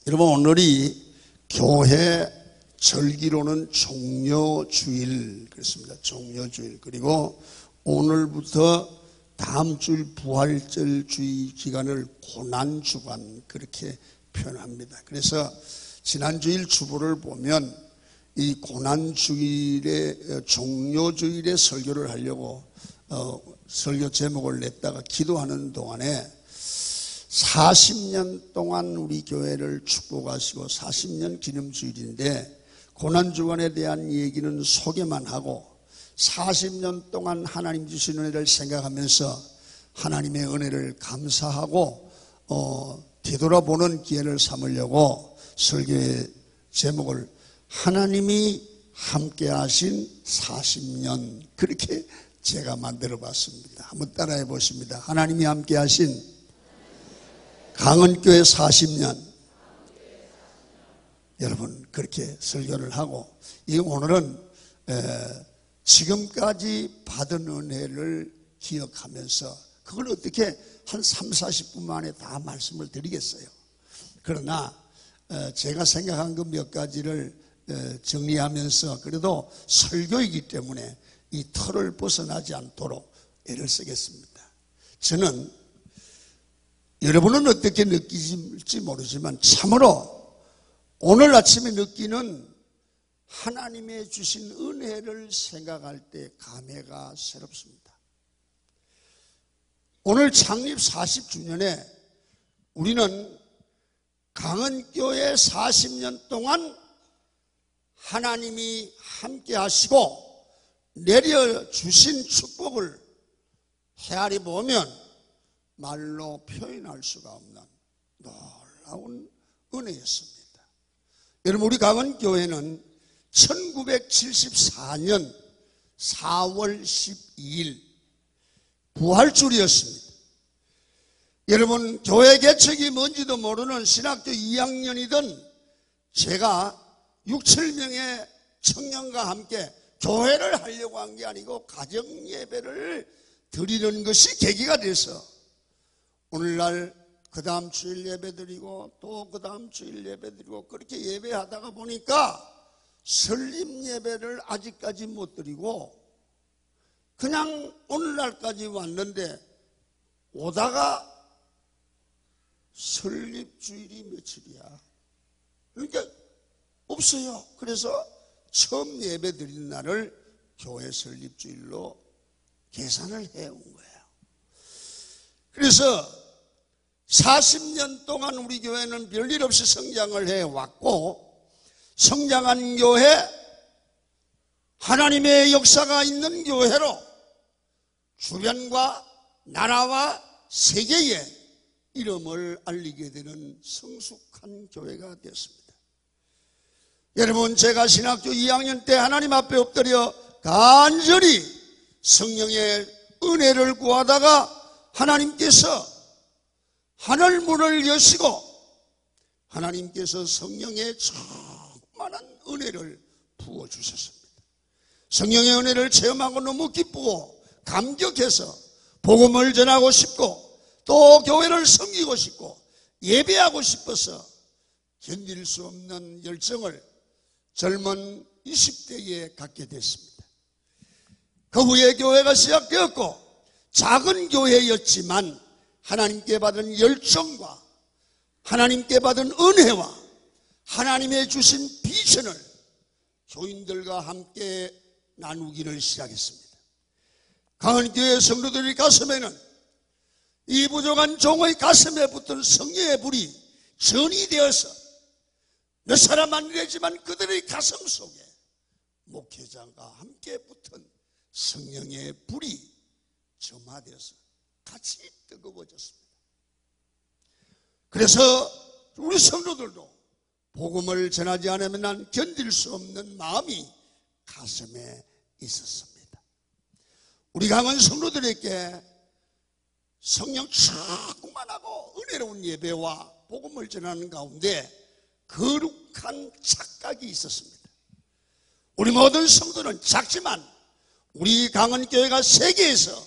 여러분, 오늘이 교회 절기로는 종료주일, 그렇습니다. 종료주일. 그리고 오늘부터 다음 주일 부활절 주의 기간을 고난주간, 그렇게 표현합니다. 그래서 지난주일 주보를 보면 이 고난주일의 종료주일에 설교를 하려고 설교 제목을 냈다가 기도하는 동안에 40년 동안 우리 교회를 축복하시고 40년 기념주일인데 고난주간에 대한 얘기는 소개만 하고 40년 동안 하나님 주신 은혜를 생각하면서 하나님의 은혜를 감사하고 되돌아보는 기회를 삼으려고 설교의 제목을 하나님이 함께 하신 40년, 그렇게 제가 만들어 봤습니다. 한번 따라해 보십니다. 하나님이 함께 하신 강은교회 40년. 여러분, 그렇게 설교를 하고, 오늘은 지금까지 받은 은혜를 기억하면서 그걸 어떻게 한 3, 40분 만에 다 말씀을 드리겠어요. 그러나 제가 생각한 그 몇 가지를 정리하면서 그래도 설교이기 때문에 이 틀을 벗어나지 않도록 애를 쓰겠습니다. 저는 여러분은 어떻게 느끼실지 모르지만 참으로 오늘 아침에 느끼는 하나님의 주신 은혜를 생각할 때 감회가 새롭습니다. 오늘 창립 40주년에 우리는 강은교회 40년 동안 하나님이 함께 하시고 내려주신 축복을 헤아려 보면 말로 표현할 수가 없는 놀라운 은혜였습니다. 여러분, 우리 강은교회는 1974년 4월 12일 부활주일이었습니다. 여러분, 교회 개척이 뭔지도 모르는 신학교 2학년이던 제가 6, 7명의 청년과 함께 교회를 하려고 한 게 아니고 가정예배를 드리는 것이 계기가 돼서 오늘날 그 다음 주일 예배 드리고 또 그 다음 주일 예배 드리고 그렇게 예배하다가 보니까 설립 예배를 아직까지 못 드리고 그냥 오늘날까지 왔는데 오다가 설립주일이 며칠이야. 그러니까 없어요. 그래서 처음 예배 드리는 날을 교회 설립주일로 계산을 해온 거예요. 그래서 40년 동안 우리 교회는 별일 없이 성장을 해왔고 성장한 교회, 하나님의 역사가 있는 교회로 주변과 나라와 세계에 이름을 알리게 되는 성숙한 교회가 되었습니다. 여러분, 제가 신학교 2학년 때 하나님 앞에 엎드려 간절히 성령의 은혜를 구하다가 하나님께서 하늘문을 여시고 하나님께서 성령의 충만한 은혜를 부어주셨습니다. 성령의 은혜를 체험하고 너무 기쁘고 감격해서 복음을 전하고 싶고 또 교회를 섬기고 싶고 예배하고 싶어서 견딜 수 없는 열정을 젊은 20대에 갖게 됐습니다. 그 후에 교회가 시작되었고 작은 교회였지만 하나님께 받은 열정과 하나님께 받은 은혜와 하나님의 주신 비전을 교인들과 함께 나누기를 시작했습니다. 강은교회 성도들의 가슴에는 이 부족한 종의 가슴에 붙은 성령의 불이 전이 되어서 몇 사람 안 되지만 그들의 가슴 속에 목회자가 함께 붙은 성령의 불이 점화되어서 같이 뜨거워졌습니다. 그래서 우리 성도들도 복음을 전하지 않으면 난 견딜 수 없는 마음이 가슴에 있었습니다. 우리 강은 성도들에게 성령 충만하고 은혜로운 예배와 복음을 전하는 가운데 거룩한 착각이 있었습니다. 우리 모든 성도는 작지만 우리 강은교회가 세계에서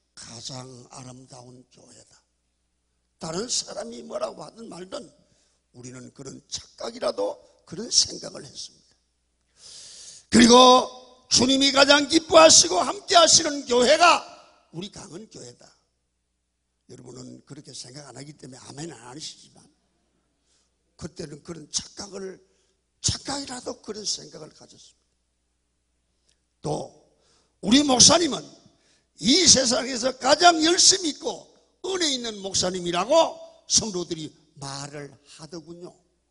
가장 아름다운 교회다. 다른 사람이 뭐라고 하든 말든 우리는 그런 착각이라도 그런 생각을 했습니다. 그리고 주님이 가장 기뻐하시고 함께 하시는 교회가 우리 강은교회다. 여러분은 그렇게 생각 안 하기 때문에 아멘 안 하시지만 그때는 그런 착각이라도 그런 생각을 가졌습니다. 또 우리 목사님은 이 세상에서 가장 열심히 있고 은혜 있는 목사님이라고 성도들이 말을 하더군요.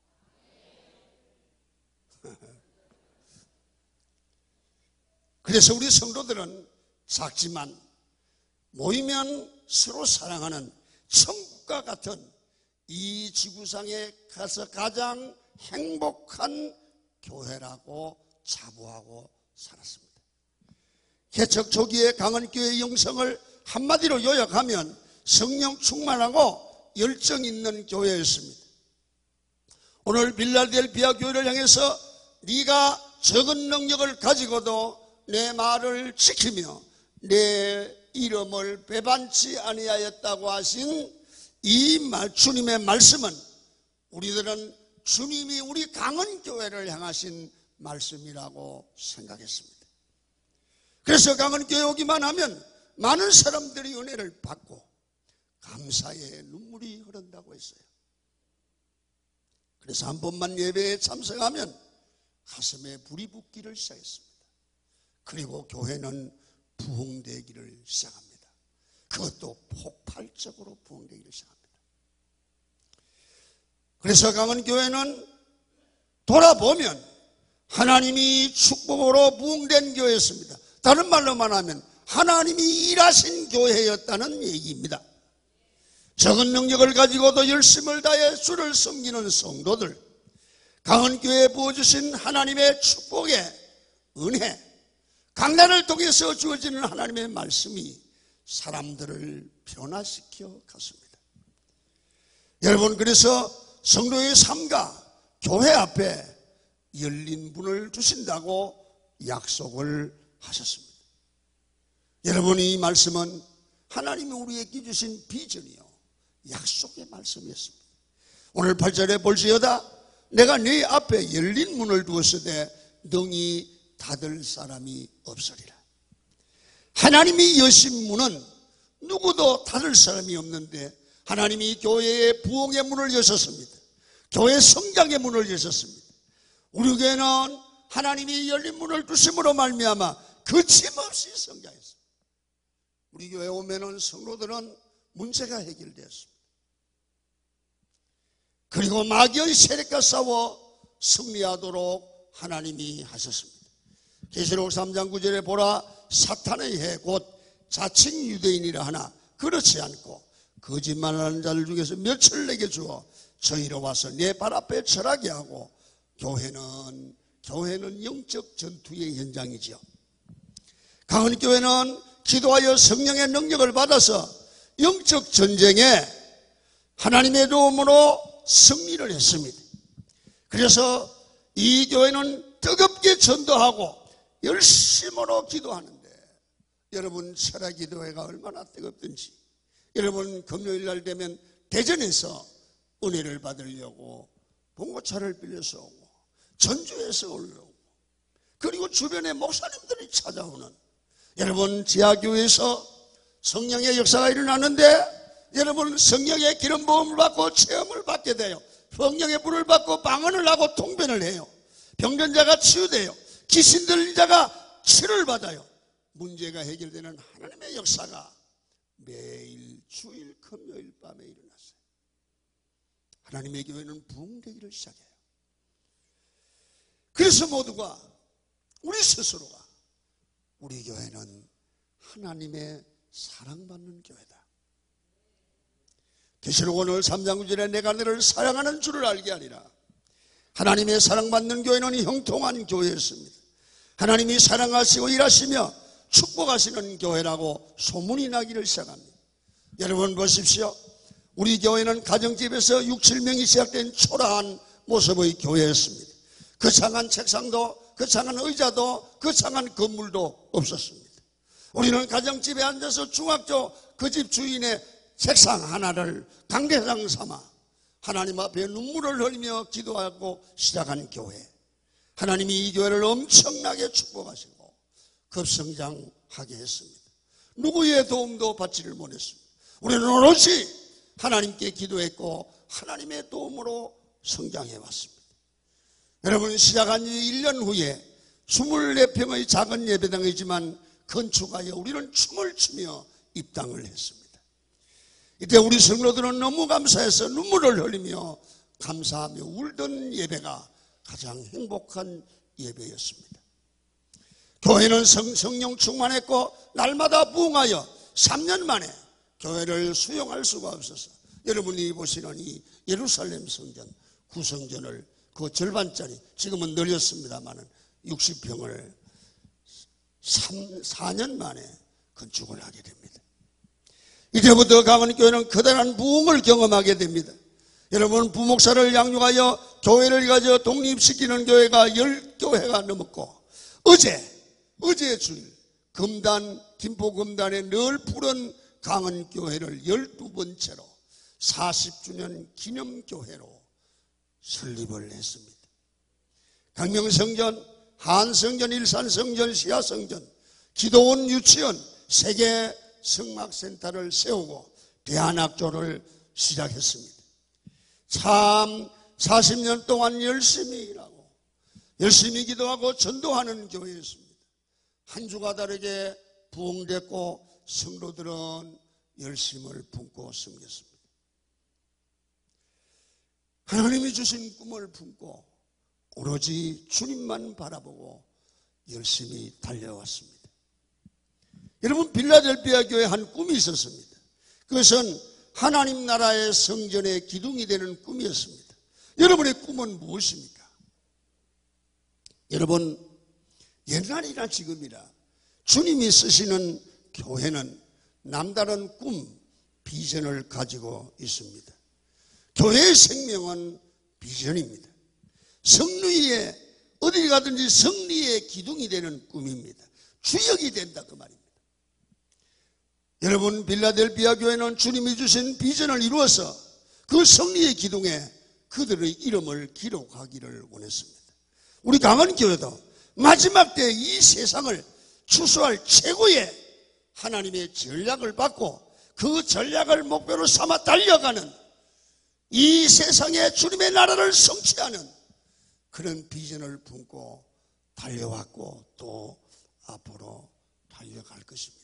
그래서 우리 성도들은 작지만 모이면 서로 사랑하는 천국과 같은 이 지구상에 가서 가장 행복한 교회라고 자부하고 살았습니다. 개척 초기의 강은교회의 영성을 한마디로 요약하면 성령 충만하고 열정 있는 교회였습니다. 오늘 빌라델피아 교회를 향해서 네가 적은 능력을 가지고도 내 말을 지키며 내 이름을 배반치 아니하였다고 하신 이 주님의 말씀은 우리들은 주님이 우리 강은교회를 향하신 말씀이라고 생각했습니다. 그래서 강은교회 오기만 하면 많은 사람들이 은혜를 받고 감사의 눈물이 흐른다고 했어요. 그래서 한 번만 예배에 참석하면 가슴에 불이 붙기를 시작했습니다. 그리고 교회는 부흥되기를 시작합니다. 그것도 폭발적으로 부흥되기를 시작합니다. 그래서 강은교회는 돌아보면 하나님이 축복으로 부흥된 교회였습니다. 다른 말로 말하면 하나님이 일하신 교회였다는 얘기입니다. 적은 능력을 가지고도 열심을 다해 주를 섬기는 성도들, 강은교회에 부어주신 하나님의 축복의 은혜, 강단을 통해서 주어지는 하나님의 말씀이 사람들을 변화시켜 갔습니다. 여러분, 그래서 성도의 삶과 교회 앞에 열린 문을 두신다고 약속을 하셨습니다. 여러분, 이 말씀은 하나님이 우리에게 주신 비전이요, 약속의 말씀이었습니다. 오늘 8절에 볼지어다 내가 네 앞에 열린 문을 두었으되 능히 닫을 사람이 없으리라. 하나님이 여신 문은 누구도 닫을 사람이 없는데 하나님이 교회의 부흥의 문을 여셨습니다. 교회 성장의 문을 여셨습니다. 우리 교회는 하나님이 열린 문을 두심으로 말미암아 거침없이 성장했습니다. 우리 교회에 오면은 성도들은 문제가 해결되었습니다. 그리고 마귀의 세력과 싸워 승리하도록 하나님이 하셨습니다. 계시록 3장 9절에 보라 사탄의 해 곧 자칭 유대인이라 하나 그렇지 않고 거짓말하는 자들 중에서 몇을 내게 주어 저희로 와서 내 발 앞에 절하게 하고 교회는 영적 전투의 현장이지요. 강은교회는 기도하여 성령의 능력을 받아서 영적 전쟁에 하나님의 도움으로 승리를 했습니다. 그래서 이 교회는 뜨겁게 전도하고 열심으로 기도하는데 여러분, 철야기도회가 얼마나 뜨겁든지 여러분, 금요일날 되면 대전에서 은혜를 받으려고 봉고차를 빌려서 오고 전주에서 올라오고 그리고 주변에 목사님들이 찾아오는, 여러분, 지하교회에서 성령의 역사가 일어나는데 여러분, 성령의 기름 부음을 받고 체험을 받게 돼요. 성령의 불을 받고 방언을 하고 통변을 해요. 병전자가 치유돼요. 귀신 들린 자가 치료를 받아요. 문제가 해결되는 하나님의 역사가 매일 주일 금요일 밤에 일어났어요. 하나님의 교회는 부흥되기를 시작해요. 그래서 모두가, 우리 스스로가, 우리 교회는 하나님의 사랑받는 교회다. 계시록 오늘 3장 9절에 내가 너를 사랑하는 줄을 알게 하리라. 하나님의 사랑받는 교회는 형통한 교회였습니다. 하나님이 사랑하시고 일하시며 축복하시는 교회라고 소문이 나기를 시작합니다. 여러분 보십시오. 우리 교회는 가정집에서 6, 7명이 시작된 초라한 모습의 교회였습니다. 거창한 책상도, 거창한 의자도, 거창한 건물도 없었습니다. 우리는 가정집에 앉아서 중학교 그 집 주인의 책상 하나를 강대상 삼아 하나님 앞에 눈물을 흘리며 기도하고 시작한 교회, 하나님이 이 교회를 엄청나게 축복하시고 급성장하게 했습니다. 누구의 도움도 받지를 못했습니다. 우리는 오롯이 하나님께 기도했고 하나님의 도움으로 성장해 왔습니다. 여러분, 시작한 지 1년 후에 24평의 작은 예배당이지만 건축하여 우리는 춤을 추며 입당을 했습니다. 이때 우리 성도들은 너무 감사해서 눈물을 흘리며 감사하며 울던 예배가 가장 행복한 예배였습니다. 교회는 성령 충만했고 날마다 부흥하여 3년 만에 교회를 수용할 수가 없어서 여러분이 보시는 이 예루살렘 성전 구성전을 그 절반짜리, 지금은 늘렸습니다만 60평을 4년 만에 건축을 하게 됩니다. 이때부터 강원교회는 커다란 부흥을 경험하게 됩니다. 여러분, 부목사를 양육하여 교회를 가져 독립시키는 교회가 10교회가 넘었고 어제 주일 금단, 김포금단에 늘 푸른 강원교회를 12번째로 40주년 기념교회로 설립을 했습니다. 강명성전, 한성전, 일산성전, 시야성전, 기도원, 유치원, 세계 성막센터를 세우고 대안학교를 시작했습니다. 참 40년 동안 열심히 일하고 열심히 기도하고 전도하는 교회였습니다. 한 주가 다르게 부흥됐고 성도들은 열심을 품고 섬겼습니다. 하나님이 주신 꿈을 품고 오로지 주님만 바라보고 열심히 달려왔습니다. 여러분, 빌라델피아 교회에 한 꿈이 있었습니다. 그것은 하나님 나라의 성전의 기둥이 되는 꿈이었습니다. 여러분의 꿈은 무엇입니까? 여러분, 옛날이나 지금이나 주님이 쓰시는 교회는 남다른 꿈, 비전을 가지고 있습니다. 교회의 생명은 비전입니다. 성리의, 어디 가든지 성리의 기둥이 되는 꿈입니다. 주역이 된다, 그 말입니다. 여러분, 빌라델피아 교회는 주님이 주신 비전을 이루어서 그 성리의 기둥에 그들의 이름을 기록하기를 원했습니다. 우리 강원교회도 마지막 때 이 세상을 추수할 최고의 하나님의 전략을 받고 그 전략을 목표로 삼아 달려가는, 이 세상에 주님의 나라를 성취하는 그런 비전을 품고 달려왔고 또 앞으로 달려갈 것입니다.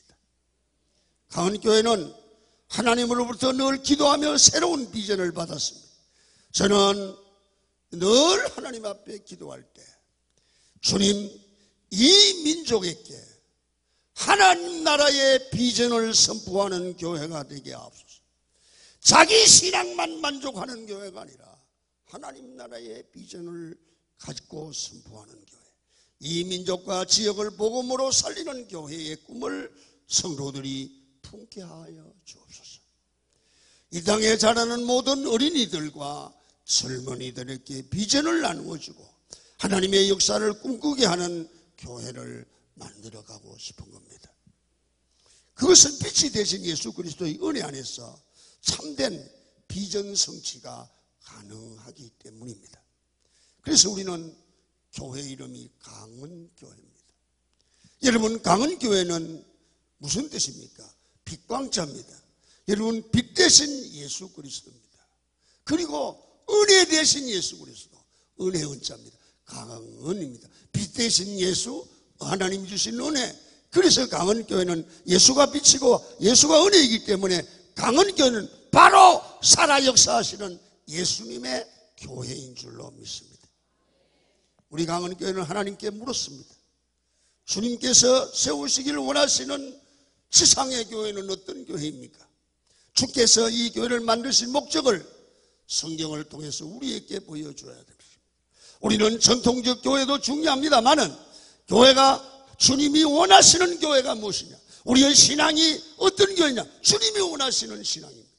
강원교회는 하나님으로부터 늘 기도하며 새로운 비전을 받았습니다. 저는 늘 하나님 앞에 기도할 때 주님, 이 민족에게 하나님 나라의 비전을 선포하는 교회가 되게 하옵소서. 자기 신앙만 만족하는 교회가 아니라 하나님 나라의 비전을 가지고 선포하는 교회, 이 민족과 지역을 복음으로 살리는 교회의 꿈을 성도들이 품게 하여 주옵소서. 이 땅에 자라는 모든 어린이들과 젊은이들에게 비전을 나누어주고 하나님의 역사를 꿈꾸게 하는 교회를 만들어가고 싶은 겁니다. 그것은 빛이 되신 예수 그리스도의 은혜 안에서 참된 비전 성취가 가능하기 때문입니다. 그래서 우리는 교회 이름이 강원교회입니다. 여러분, 강원교회는 무슨 뜻입니까? 빛광자입니다. 여러분, 빛 대신 예수 그리스도입니다. 그리고 은혜 대신 예수 그리스도, 은혜 은자입니다. 강은입니다. 빛 대신 예수, 하나님이 주신 은혜. 그래서 강원교회는 예수가 빛이고 예수가 은혜이기 때문에 강원교회는 바로 살아 역사하시는 예수님의 교회인 줄로 믿습니다. 우리 강원교회는 하나님께 물었습니다. 주님께서 세우시기를 원하시는 지상의 교회는 어떤 교회입니까? 주께서 이 교회를 만드신 목적을 성경을 통해서 우리에게 보여줘야 됩니다. 우리는 전통적 교회도 중요합니다만은 교회가 주님이 원하시는 교회가 무엇이냐? 우리의 신앙이 어떤 교회냐? 주님이 원하시는 신앙입니다.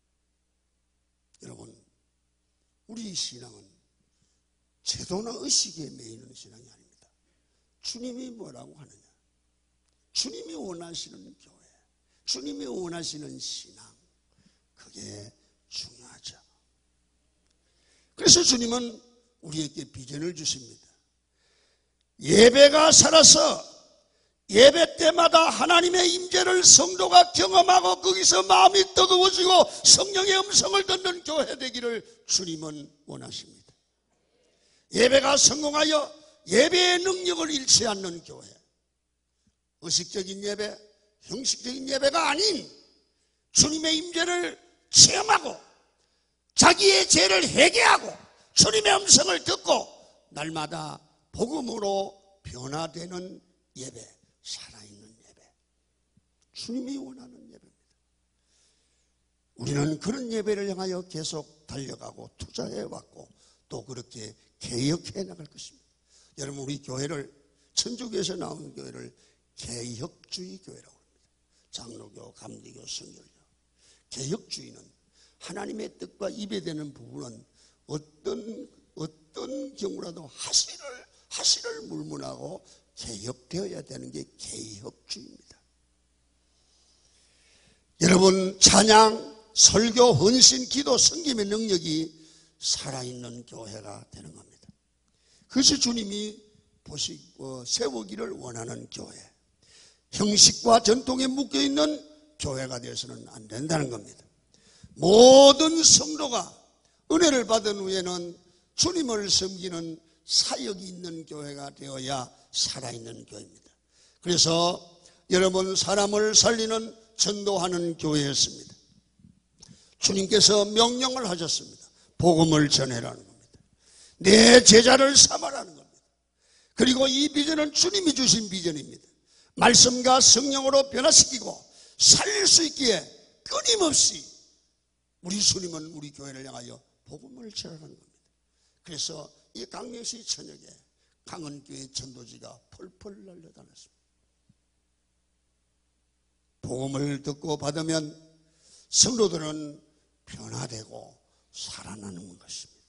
여러분, 우리 신앙은 제도나 의식에 매이는 신앙이 아닙니다. 주님이 뭐라고 하느냐? 주님이 원하시는 교회, 주님이 원하시는 신앙, 그게 중요하죠. 그래서 주님은 우리에게 비전을 주십니다. 예배가 살아서 예배 때마다 하나님의 임재를 성도가 경험하고 거기서 마음이 뜨거워지고 성령의 음성을 듣는 교회 되기를 주님은 원하십니다. 예배가 성공하여 예배의 능력을 잃지 않는 교회, 의식적인 예배, 형식적인 예배가 아닌 주님의 임재를 체험하고 자기의 죄를 회개하고 주님의 음성을 듣고 날마다 복음으로 변화되는 예배, 살아있는 예배, 주님이 원하는 예배입니다. 우리는 그런 예배를 향하여 계속 달려가고 투자해왔고 또 그렇게 개혁해 나갈 것입니다. 여러분, 우리 교회를, 천주교에서 나오는 교회를 개혁주의 교회라고 합니다. 장로교, 감리교, 성결교. 개혁주의는 하나님의 뜻과 입에되는 부분은 어떤 경우라도 하시를 물문하고 개혁되어야 되는 게 개혁주의입니다. 여러분, 찬양, 설교, 헌신, 기도, 섬김의 능력이 살아있는 교회가 되는 겁니다. 그것이 주님이 세우기를 원하는 교회, 형식과 전통에 묶여있는 교회가 되어서는 안 된다는 겁니다. 모든 성도가 은혜를 받은 후에는 주님을 섬기는 사역이 있는 교회가 되어야 살아있는 교회입니다. 그래서 여러분, 사람을 살리는 전도하는 교회였습니다. 주님께서 명령을 하셨습니다. 복음을 전해라는 겁니다. 내 제자를 삼아라는 겁니다. 그리고 이 비전은 주님이 주신 비전입니다. 말씀과 성령으로 변화시키고 살릴 수 있기에 끊임없이 우리 주님은 우리 교회를 향하여 복음을 전하는 겁니다. 그래서 이 강명시 저녁에 강은교회 전도지가 펄펄 날려다녔습니다. 복음을 듣고 받으면 성도들은 변화되고 살아나는 것입니다.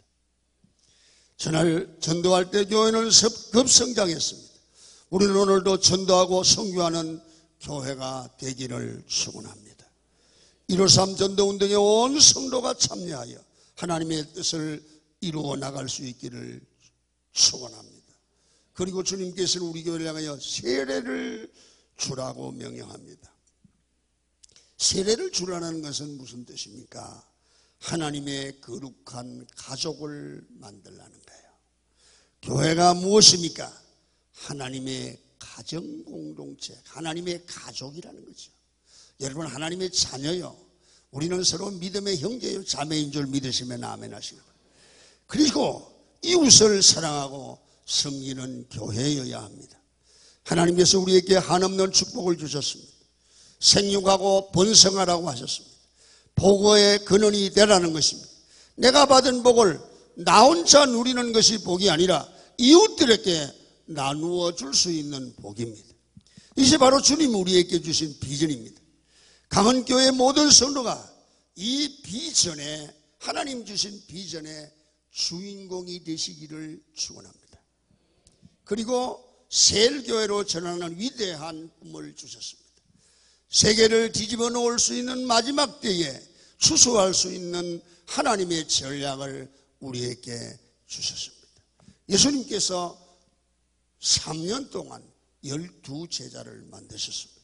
전날 전도할 때 교회는 급성장했습니다. 우리는 오늘도 전도하고 선교하는 교회가 되기를 축원합니다. 1.53 전도운동에 온 성도가 참여하여 하나님의 뜻을 이루어 나갈 수 있기를 축원합니다. 그리고 주님께서는 우리 교회를 향하여 세례를 주라고 명령합니다. 세례를 주라는 것은 무슨 뜻입니까? 하나님의 거룩한 가족을 만들라는 거예요. 교회가 무엇입니까? 하나님의 가정 공동체, 하나님의 가족이라는 거죠. 여러분, 하나님의 자녀요. 우리는 서로 믿음의 형제요 자매인 줄 믿으시면 아멘 하시고, 그리고 이웃을 사랑하고 섬기는 교회여야 합니다. 하나님께서 우리에게 한없는 축복을 주셨습니다. 생육하고 번성하라고 하셨습니다. 복의 근원이 되라는 것입니다. 내가 받은 복을 나 혼자 누리는 것이 복이 아니라 이웃들에게 나누어 줄 수 있는 복입니다. 이것이 바로 주님이 우리에게 주신 비전입니다. 강은교회 모든 성도가 이 비전에, 하나님 주신 비전의 주인공이 되시기를 축원합니다. 그리고 세일교회로 전환하는 위대한 꿈을 주셨습니다. 세계를 뒤집어 놓을 수 있는 마지막 때에 추수할 수 있는 하나님의 전략을 우리에게 주셨습니다. 예수님께서 3년 동안 12제자를 만드셨습니다.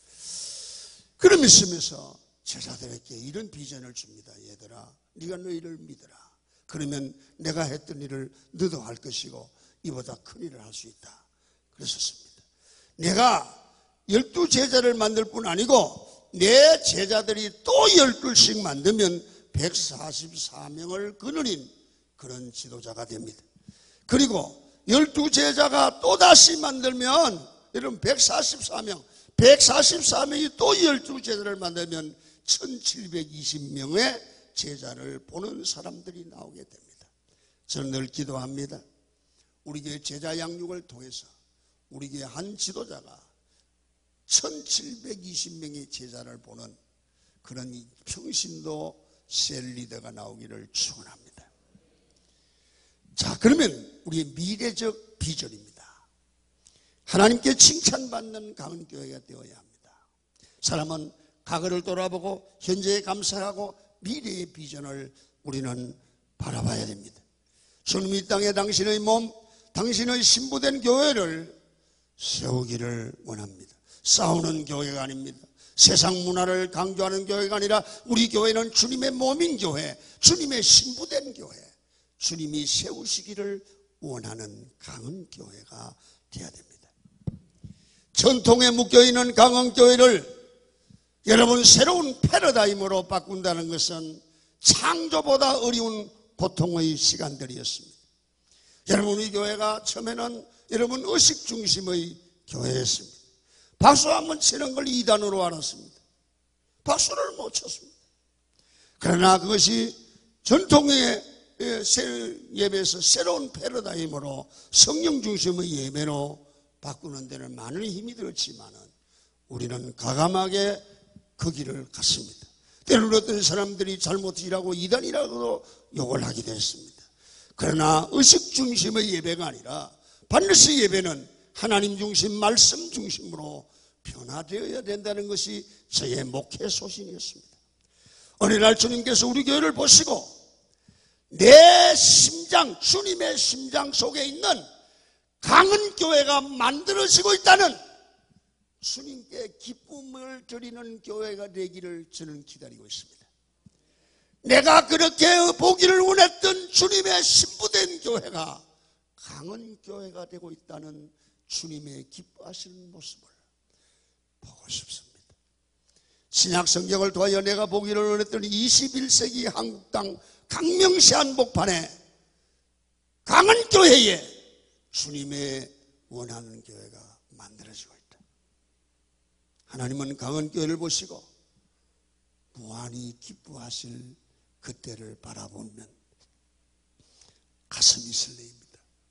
그러면서 제자들에게 이런 비전을 줍니다. 얘들아, 네가 너희를 믿어라. 그러면 내가 했던 일을 너도 할 것이고 이보다 큰 일을 할 수 있다. 그랬었습니다. 내가 12제자를 만들 뿐 아니고 내 제자들이 또 12씩 만들면 144명을 거느린 그런 지도자가 됩니다. 그리고 12제자가 또다시 만들면, 여러분 144명이 또 12제자를 만들면 1720명의 제자를 보는 사람들이 나오게 됩니다. 저는 늘 기도합니다. 우리 교회 제자 양육을 통해서 우리 교회 한 지도자가 1720명의 제자를 보는 그런 평신도 셀 리더가 나오기를 축원합니다. 자, 그러면 우리의 미래적 비전입니다. 하나님께 칭찬받는 강은교회가 되어야 합니다. 사람은 과거를 돌아보고 현재에 감사하고 미래의 비전을 우리는 바라봐야 됩니다. 주님이 이 땅에 당신의 몸, 당신의 신부된 교회를 세우기를 원합니다. 싸우는 교회가 아닙니다. 세상 문화를 강조하는 교회가 아니라 우리 교회는 주님의 몸인 교회, 주님의 신부된 교회, 주님이 세우시기를 원하는 강은 교회가 되어야 됩니다. 전통에 묶여있는 강은 교회를 여러분 새로운 패러다임으로 바꾼다는 것은 창조보다 어려운 고통의 시간들이었습니다. 여러분, 우리 교회가 처음에는 여러분 의식 중심의 교회였습니다. 박수 한번 치는 걸 이단으로 알았습니다. 박수를 못 쳤습니다. 그러나 그것이 전통의 예배에서 새로운 패러다임으로 성령 중심의 예배로 바꾸는 데는 많은 힘이 들었지만 우리는 과감하게 그 길을 갔습니다. 때로는 어떤 사람들이 잘못이라고 이단이라고 욕을 하기도 했습니다. 그러나 의식 중심의 예배가 아니라 반드시 예배는 하나님 중심, 말씀 중심으로 변화되어야 된다는 것이 저의 목회 소신이었습니다. 어느 날 주님께서 우리 교회를 보시고 내 심장, 주님의 심장 속에 있는 강은 교회가 만들어지고 있다는 주님께 기쁨을 드리는 교회가 되기를 저는 기다리고 있습니다. 내가 그렇게 보기를 원했던 주님의 신부된 교회가 강은 교회가 되고 있다는 주님의 기뻐하시는 모습을 보고 싶습니다. 신약 성경을 통하여 내가 보기를 원했던 21세기 한국 땅 강명시 한복판에 강은 교회에 주님의 원하는 교회가 만들어지고 있다. 하나님은 강은 교회를 보시고 무한히 기뻐하실 그때를 바라보면 가슴이 설레입니다.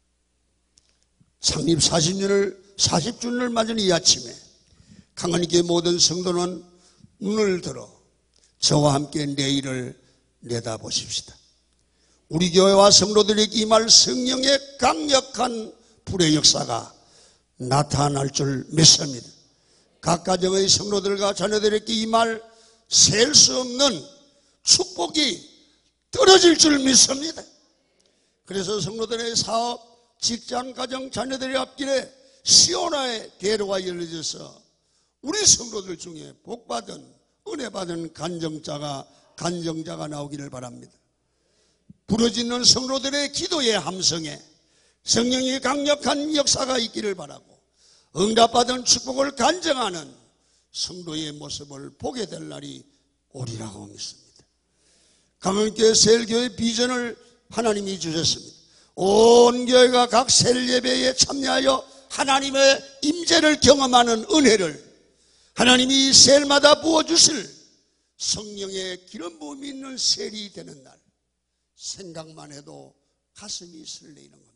창립 40주년을 맞은 이 아침에 강은교회 모든 성도는 눈을 들어 저와 함께 내일을 내다보십시다. 우리 교회와 성도들에게 임할 성령의 강력한 불의 역사가 나타날 줄 믿습니다. 각 가정의 성도들과 자녀들에게 임할 셀 수 없는 축복이 떨어질 줄 믿습니다. 그래서 성도들의 사업, 직장, 가정, 자녀들의 앞길에 시온화의 대로가 열려져서 우리 성도들 중에 복받은 은혜받은 간정자가 나오기를 바랍니다. 부르짖는 성도들의 기도의 함성에 성령의 강력한 역사가 있기를 바라고 응답받은 축복을 간증하는 성도의 모습을 보게 될 날이 오리라고 믿습니다. 강은교회 셀교회 비전을 하나님이 주셨습니다. 온 교회가 각 셀 예배에 참여하여 하나님의 임재를 경험하는 은혜를 하나님이 셀마다 부어주실 성령의 기름 부음이 있는 셀이 되는 날, 생각만 해도 가슴이 설레이는 겁니다.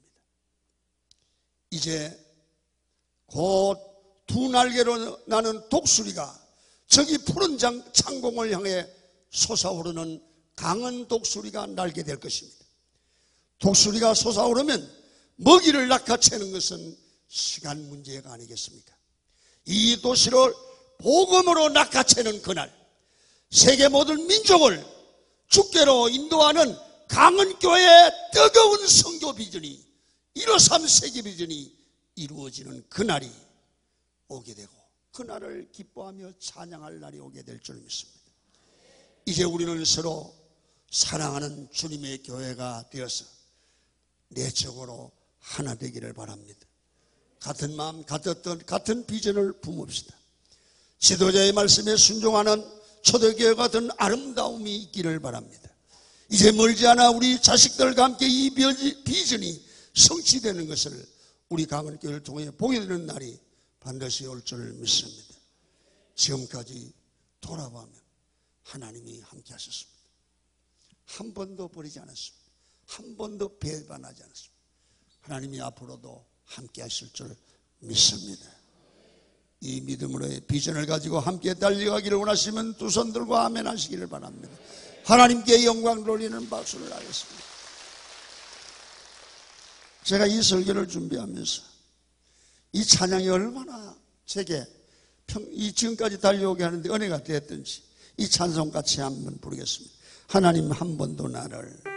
이제 곧 두 날개로 나는 독수리가 저기 푸른 창공을 향해 솟아오르는 강한 독수리가 날게 될 것입니다. 독수리가 솟아오르면 먹이를 낚아채는 것은 시간 문제가 아니겠습니까? 이 도시를 복음으로 낚아채는 그날, 세계 모든 민족을 주께로 인도하는 강은교회의 뜨거운 선교 비전이 153 세계 비전이 이루어지는 그날이 오게 되고 그날을 기뻐하며 찬양할 날이 오게 될 줄 믿습니다. 이제 우리는 서로 사랑하는 주님의 교회가 되어서 내적으로 하나 되기를 바랍니다. 같은 마음, 같은 비전을 품읍시다. 지도자의 말씀에 순종하는 초대교회 같은 아름다움이 있기를 바랍니다. 이제 멀지 않아 우리 자식들과 함께 이 비전이 성취되는 것을 우리 강은교회를 통해 보게 되는 날이 반드시 올 줄 믿습니다. 지금까지 돌아보면 하나님이 함께 하셨습니다. 한 번도 버리지 않았습니다. 한 번도 배반하지 않았습니다. 하나님이 앞으로도 함께 하실 줄 믿습니다. 이 믿음으로의 비전을 가지고 함께 달려가기를 원하시면 두 손 들고 아멘 하시기를 바랍니다. 하나님께 영광 돌리는 박수를 하겠습니다. 제가 이 설교를 준비하면서 이 찬양이 얼마나 제게 지금까지 달려오게 하는데 은혜가 되었든지 이 찬송 같이 한번 부르겠습니다. 하나님 한 번도 나를